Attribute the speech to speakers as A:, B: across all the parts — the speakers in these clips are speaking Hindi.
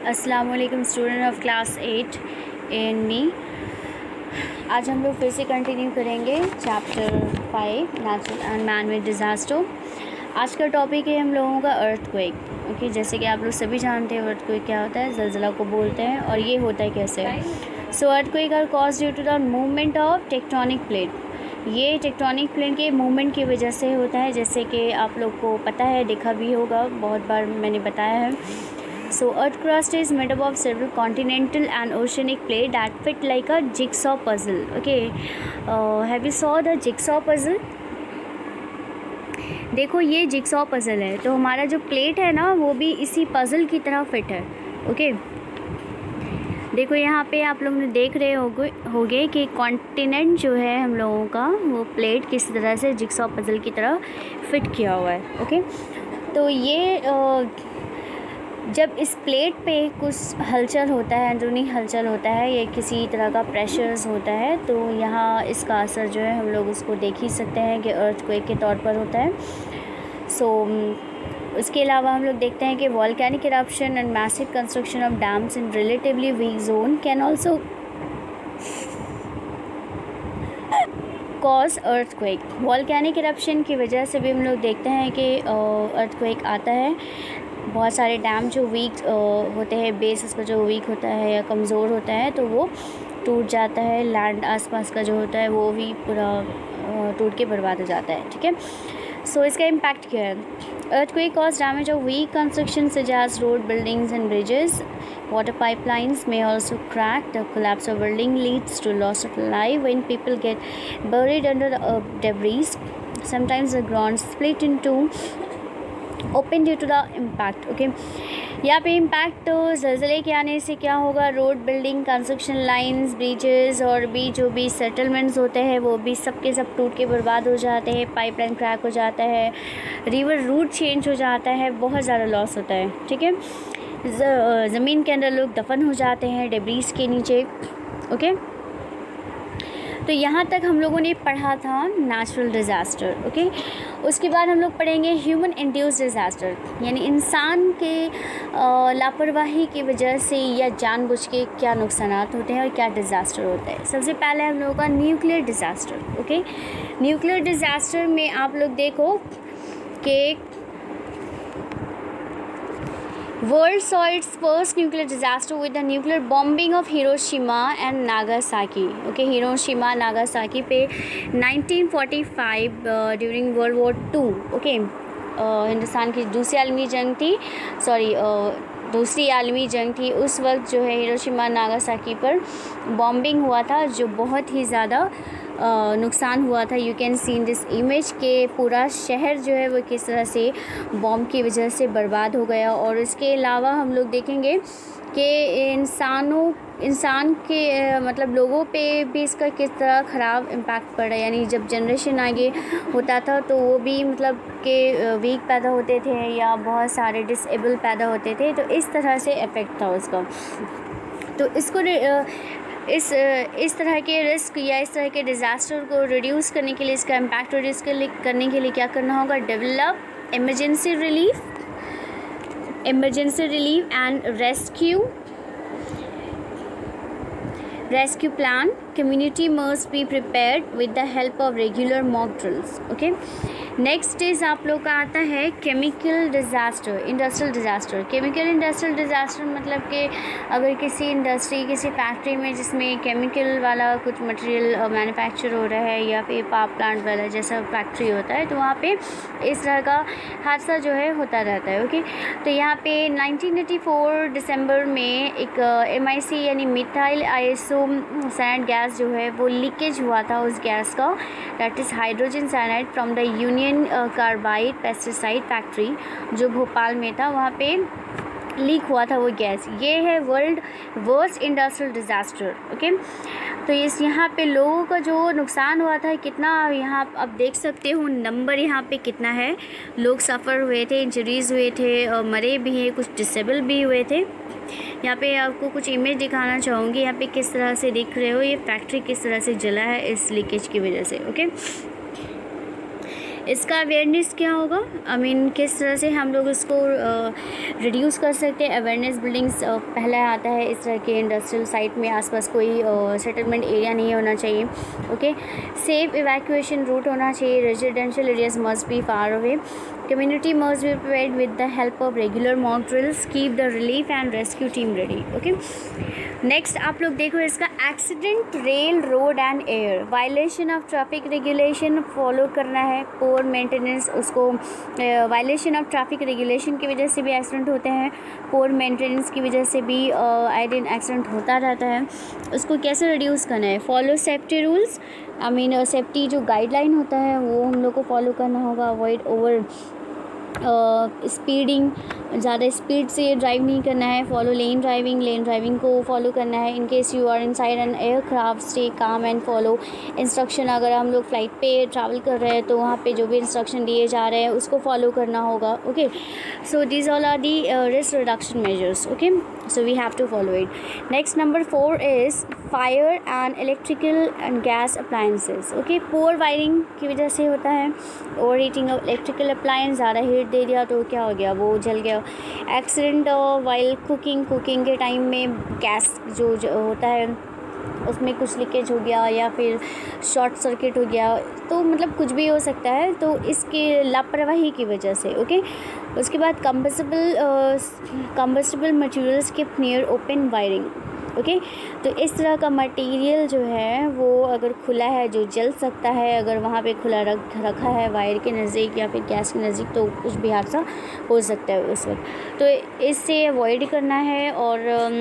A: अस्सलाम वालेकुम student of class 8 and me. आज हम लोग फिर से कंटिन्यू करेंगे chapter 5 natural and man made disaster. आज का टॉपिक है हम लोगों का अर्थक्वेक। ओके, जैसे कि आप लोग सभी जानते हैं अर्थक्वेक क्या होता है, ज़लज़ला को बोलते हैं। और ये होता है कैसे? So earthquake are cause due to the movement of tectonic plate. ये टेक्टोनिक प्लेट के मूवमेंट की वजह से होता है, जैसे कि आप लोग को पता है, देखा भी होगा, बहुत बार मैंने बताया है। So Earth crust is made up of several continental and oceanic plate that fit like a jigsaw puzzle. Okay, have you saw the jigsaw puzzle? देखो ये जिक्सॉ पज़ल है, तो हमारा जो प्लेट है ना वो भी इसी पज़ल की तरह फिट है। ओके, देखो यहाँ पे आप लोग देख रहे होगे कि कॉन्टिनेंट जो है हम लोगों का वो प्लेट किस तरह से जिक्सॉ पज़ल की तरह फिट किया हुआ है। ओके, तो ये जब इस प्लेट पे कुछ हलचल होता है, अंदरूनी हलचल होता है या किसी तरह का प्रेशर्स होता है, तो यहाँ इसका असर जो है हम लोग उसको देख ही सकते हैं कि अर्थक्वेक के तौर पर होता है। उसके अलावा हम लोग देखते हैं कि volcanic eruption and massive construction of dams in relatively weak zone can also cause earthquake. Volcanic eruption की वजह से भी हम लोग देखते हैं कि अर्थक्वेक आता है। बहुत सारे डैम जो वीक होते हैं, बेस उसका जो वीक होता है या कमज़ोर होता है, तो वो टूट जाता है। लैंड आसपास का जो होता है वो भी पूरा टूट के बर्बाद हो जाता है। ठीक है, सो इसका इम्पैक्ट क्या है? Earthquake cause damage of weak construction such as road, buildings and bridges. Water pipelines may also crack. The collapse of building leads to loss of life when people get buried under the debris. Sometimes the ground split into open due to the impact. Okay, यहाँ पे इम्पैक्ट ज़लज़ले के आने से क्या होगा? Road, building, construction lines, bridges और भी जो भी सेटलमेंट्स होते हैं वो भी सब के सब टूट के बर्बाद हो जाते हैं। पाइपलाइन क्रैक हो जाता है, रिवर रूट चेंज हो जाता है, बहुत ज़्यादा लॉस होता है। ठीक है, ज़मीन के अंदर लोग दफन हो जाते हैं डेब्रीज के नीचे। ओके, तो यहाँ तक हम लोगों ने पढ़ा था नेचुरल डिज़ास्टर। ओके, उसके बाद हम लोग पढ़ेंगे ह्यूमन इंड्यूस्ड डिज़ास्टर, यानी इंसान के लापरवाही की वजह से या जानबूझ के क्या नुकसान होते हैं और क्या डिज़ास्टर होता है। सबसे पहले हम लोगों का nuclear disaster. Okay, nuclear disaster में आप लोग देखो कि world saw its first nuclear disaster with the nuclear bombing of Hiroshima and Nagasaki. Okay, Hiroshima, Nagasaki पे 1945 during World War II. Okay, Hindustan की दूसरी आलमी जंग थी। उस वक्त जो है हिरोशिमा नागासाकी पर बॉम्बिंग हुआ था, जो बहुत ही ज़्यादा नुकसान हुआ था। You can see in this image के पूरा शहर जो है वो किस तरह से बॉम्ब की वजह से बर्बाद हो गया। और इसके अलावा हम लोग देखेंगे कि इंसान के मतलब लोगों पे भी इसका किस तरह ख़राब इम्पैक्ट पड़ा। यानी जब जनरेशन आगे होता था तो वो भी मतलब के वीक पैदा होते थे या बहुत सारे डिसेबल पैदा होते थे, तो इस तरह से इफ़ेक्ट था उसका। तो इसको इस तरह के रिस्क या इस तरह के डिज़ास्टर को रिड्यूस करने के लिए, इसका इम्पैक्ट रिड्यूस करने के लिए क्या करना होगा? Develop emergency relief and rescue plan. Community must be prepared with the help of regular mock drills. Okay, next is आप लोग का आता है chemical disaster, industrial disaster. Chemical industrial disaster मतलब कि अगर किसी इंडस्ट्री, किसी फैक्ट्री में जिसमें केमिकल वाला कुछ मटेरियल मैन्युफैक्चर हो रहा है या फिर पावर प्लांट वाला जैसा फैक्ट्री होता है, तो वहाँ पे इस तरह का हादसा जो है होता रहता है। ओके, तो यहाँ पे 1984 दिसंबर में एक MIC यानी मिथाइल आइसोसाइनाइड गैस जो है वो लीकेज हुआ था। उस गैस का, that is hydrogen cyanide from the Union Carbide pesticide factory जो भोपाल में था, वहाँ पे लीक हुआ था वो गैस। ये है world worst industrial disaster. Okay, तो यहाँ पे लोगों का जो नुकसान हुआ था कितना, यहाँ आप देख सकते हो नंबर यहाँ पे कितना है। लोग सफ़र हुए थे, इंजरीज़ हुए थे, मरे भी हैं, कुछ डिसेबल भी हुए थे। यहाँ पे आपको कुछ इमेज दिखाना चाहूँगी। यहाँ पे किस तरह से दिख रहे हो, ये फैक्ट्री किस तरह से जला है इस लीकेज की वजह से। ओके, इसका अवेयरनेस क्या होगा, आई मीन किस तरह से हम लोग इसको रिड्यूस कर सकते हैं। अवेयरनेस बिल्डिंग्स पहला आता है इस तरह के इंडस्ट्रियल साइट में आसपास कोई सेटलमेंट एरिया नहीं होना चाहिए। ओके, सेफ इवैक्यूएशन रूट होना चाहिए। Residential areas must be far away. Community must be prepared with the help of regular mock drills. Keep the relief and rescue team ready. Okay. Next आप लोग देखो इसका accident rail road and air. Violation of traffic regulation follow करना है। पोअर मेंटेनेंस, उसको वायलेशन ऑफ ट्रैफिक रेगुलेशन की वजह से भी एक्सीडेंट होते हैं। पोअर मेंटेनेंस की वजह से भी आए दिन एक्सीडेंट होता रहता है। उसको कैसे रिड्यूस करना है? Follow safety rules, I mean safety जो गाइडलाइन होता है वो हम लोग को फॉलो करना होगा। अवॉइड ओवर स्पीडिंग, ज़्यादा स्पीड से ड्राइव नहीं करना है। फॉलो लेन ड्राइविंग को फॉलो करना है। In case you are inside an aircraft stay calm and follow instruction. अगर हम लोग फ्लाइट पे ट्रैवल कर रहे हैं तो वहाँ पे जो भी इंस्ट्रक्शन दिए जा रहे हैं उसको फॉलो करना होगा। Okay, so these all are the risk reduction measures. Okay, so we have to follow it. Next, number 4 is fire and electrical and gas appliances. Okay, poor wiring की वजह से होता है। Over heating of electrical appliance, ज़्यादा हीट दे दिया तो क्या हो गया, वो जल गया। एक्सीडेंट वाइल कुकिंग के टाइम में गैस जो होता है उसमें कुछ लीकेज हो गया या फिर शॉर्ट सर्किट हो गया, तो मतलब कुछ भी हो सकता है, तो इसके लापरवाही की वजह से। ओके, उसके बाद combustible materials keep near open wiring. Okay, तो इस तरह का मटेरियल जो है वो अगर खुला है जो जल सकता है, अगर वहाँ पे खुला रखा है वायर के नज़दीक या फिर गैस के नज़दीक तो कुछ भी हादसा हो सकता है उस वक्त। तो इससे अवॉइड करना है और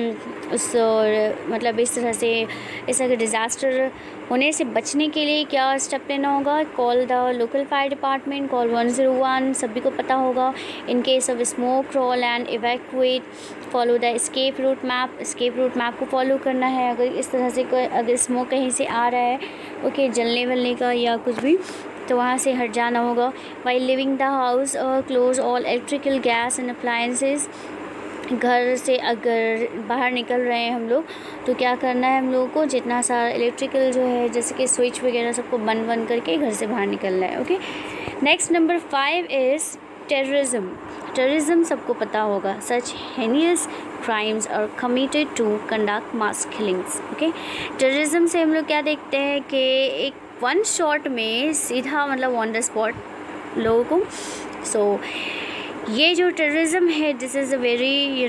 A: मतलब इस तरह से इस तरह के डिज़ास्टर होने से बचने के लिए क्या स्टेप लेना होगा? Call the local fire department, call 101, सभी को पता होगा। In case of smoke roll and evacuate, follow the escape route map को फॉलो करना है। अगर इस तरह से अगर स्मोक कहीं से आ रहा है, ओके, जलने वलने का या कुछ भी, तो वहाँ से हट जाना होगा। While leaving the house close all electrical gas and appliances. घर से अगर बाहर निकल रहे हैं हम लोग तो क्या करना है, हम लोगों को जितना सारा इलेक्ट्रिकल जो है जैसे कि स्विच वगैरह सबको बंद करके घर से बाहर निकलना है। Okay, next number 5 is terrorism सबको पता होगा। Such heinous crimes are committed to conduct mass killings. Okay, terrorism से हम लोग क्या देखते हैं कि एक वन शॉट में सीधा मतलब ऑन द स्पॉट लोगों को। सो ये जो टेररिज्म है this is a very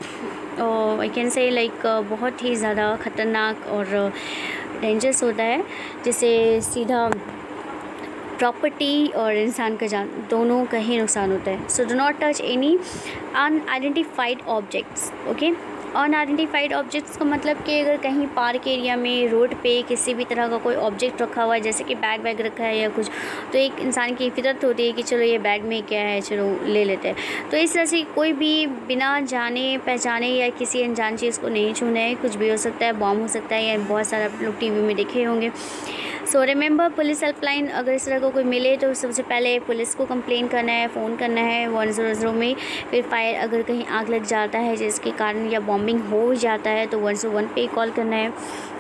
A: I can say like बहुत ही ज़्यादा ख़तरनाक और डेंजरस होता है, जिससे सीधा प्रॉपर्टी और इंसान का जान दोनों का ही नुकसान होता है। So do not touch any unidentified objects. Okay, unidentified objects का मतलब कि अगर कहीं पार्क एरिया में रोड पे किसी भी तरह का कोई ऑब्जेक्ट रखा हुआ है, जैसे कि बैग रखा है या कुछ, तो एक इंसान की फितरत होती है कि चलो ये बैग में क्या है, चलो ले लेते हैं। तो इस तरह से कोई भी बिना जाने पहचाने या किसी अनजान चीज़ को नहीं छूना है। कुछ भी हो सकता है, बॉम्ब हो सकता है, या बहुत सारा लोग टीवी में देखे होंगे। सो रिमेंबर पुलिस हेल्पलाइन, अगर इस तरह का कोई मिले तो सबसे पहले पुलिस को कंप्लेन करना है, फ़ोन करना है 100 में। फिर फायर अगर कहीं आग लग जाता है जिसके कारण या बॉम्बिंग हो जाता है तो 101 पे कॉल करना है।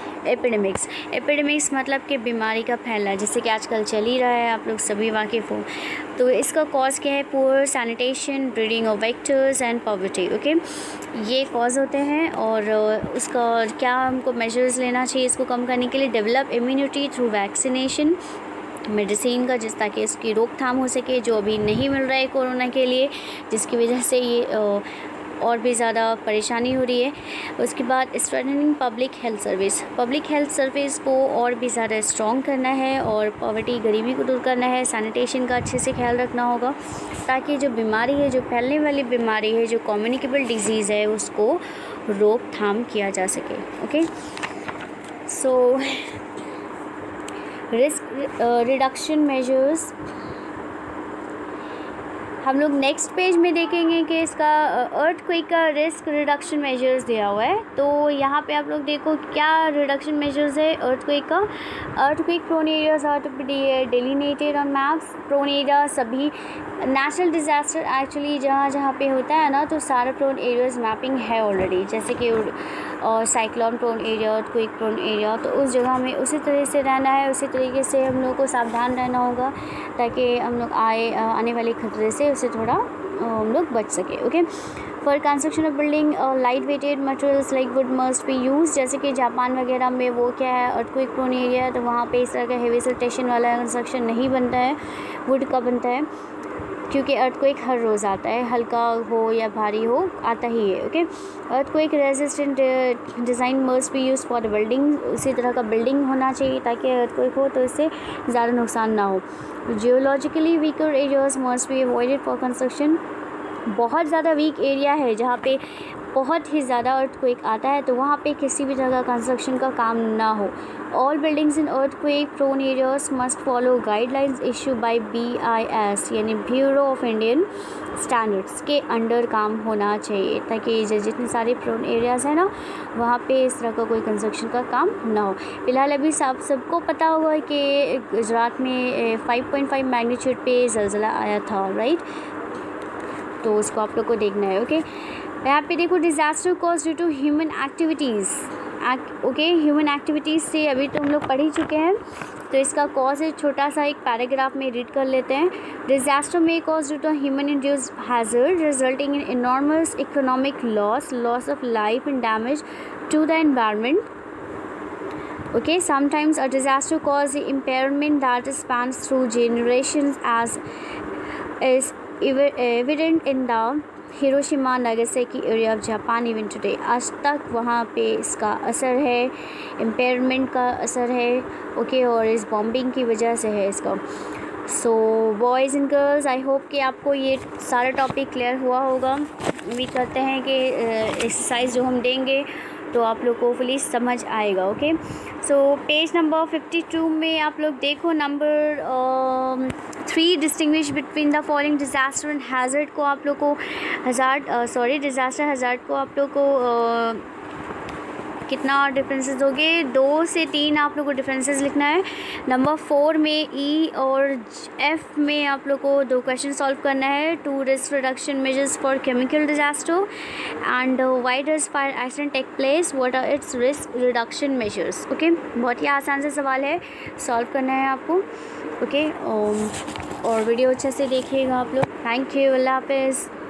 A: एपिडेमिक्स मतलब कि बीमारी का फैलना, जिससे कि आजकल चल ही रहा है, आप लोग सभी वाकिफ़ हो। तो इसका कॉज क्या है? Poor sanitation, breeding of vectors and poverty. Okay, ये कॉज होते हैं और उसका क्या हमको मेजर्स लेना चाहिए इसको कम करने के लिए? Develop immunity through vaccination, medicine का, जिस ताकि इसकी रोकथाम हो सके, जो अभी नहीं मिल रहा है कोरोना के लिए, जिसकी वजह से ये और भी ज़्यादा परेशानी हो रही है। उसके बाद स्ट्रेंथनिंग पब्लिक हेल्थ सर्विस को और भी ज़्यादा स्ट्रॉन्ग करना है और पॉवर्टी, गरीबी को दूर करना है। सैनिटेशन का अच्छे से ख्याल रखना होगा ताकि जो बीमारी है, जो फैलने वाली बीमारी है, जो कम्युनिकेबल डिजीज़ है, उसको रोकथाम किया जा सके। Okay, so risk reduction measures, हम लोग नेक्स्ट पेज में देखेंगे कि इसका अर्थक्वेक का रिस्क रिडक्शन मेजर्स दिया हुआ है। तो यहाँ पे आप लोग देखो क्या रिडक्शन मेजर्स है अर्थक्वेक का। Earthquake prone areas are to be delineated on maps. Prone area सभी नेचुरल डिज़ास्टर एक्चुअली जहाँ जहाँ पे होता है ना, तो सारा प्रोन एरियाज मैपिंग है ऑलरेडी, जैसे कि cyclone prone area, earthquake prone area, तो उस जगह में उसी तरह से रहना है, उसी तरीके से हम लोग को सावधान रहना होगा ताकि हम लोग आने वाले खतरे से उससे थोड़ा हम लोग बच सके। Okay, for construction of building light weighted materials like wood must be use. जैसे कि जापान वगैरह में वो क्या है अर्थक्वेक प्रोन एरिया है, तो वहाँ पे इस तरह का हेवी सिल्टेशन वाला कंस्ट्रक्शन नहीं बनता है, वुड का बनता है, क्योंकि अर्थक्वेक हर रोज़ आता है, हल्का हो या भारी हो आता ही है। Okay, earthquake resistant design must be use for the building. उसी तरह का बिल्डिंग होना चाहिए ताकि अर्थक्वेक हो तो इससे ज़्यादा नुकसान ना हो। Geologically weaker areas must be avoided for construction. बहुत ज़्यादा वीक एरिया है जहाँ पे बहुत ही ज़्यादा अर्थक्वेक आता है, तो वहाँ पे किसी भी जगह कंस्ट्रक्शन का काम ना हो। All buildings in earthquake prone areas must follow guidelines issue by BIS यानी ब्यूरो ऑफ इंडियन स्टैंडर्ड्स के अंडर काम होना चाहिए, ताकि जितने सारे प्रोन एरियाज़ हैं ना वहाँ पे इस तरह का कोई कंस्ट्रक्शन का काम ना हो। फिलहाल अभी सबको पता होगा कि गुजरात में 5.5 मैग्नीट्यूड पे ज़लज़ला आया था, राइट, तो उसको आप लोग को देखना है। ओके, यहाँ पे देखो disaster cause due to human activities. Okay, human activities से अभी तो हम लोग पढ़ ही चुके हैं, तो इसका कॉज है छोटा सा एक पैराग्राफ में रीड कर लेते हैं। डिज़ास्टर में cause due to human induced hazard resulting in enormous economic loss of life and damage to the environment. Okay, sometimes a disaster causes impairment that spans through generations, as is evident in the Hiroshima Nagasaki area of Japan even today. आज तक वहाँ पे इसका असर है, इम्पेयरमेंट का असर है। ओके, और इस बॉम्बिंग की वजह से है इसका। So boys and girls, I hope कि आपको ये सारा टॉपिक क्लियर हुआ होगा। उम्मीद करते हैं कि एक्सरसाइज जो हम देंगे तो आप लोग को फुली समझ आएगा। ओके, सो पेज नंबर 52 में आप लोग देखो number 3 distinguish between the following disaster and hazard को आप लोग को डिज़ास्टर हैज़र्ड को आप लोग को कितना डिफरेंसेस हो गए, 2 से 3 आप लोग को डिफरेंसेस लिखना है। नंबर 4 में E और F में आप लोग को 2 क्वेश्चन सॉल्व करना है। 2 risk reduction measures for chemical disaster and why does fire accident take place, what are its risk reduction measures. Okay, बहुत ही आसान से सवाल है, सॉल्व करना है आपको। ओके, और वीडियो अच्छे से देखिएगा आप लोग। थैंक यू, अल्लाह हाफिज़।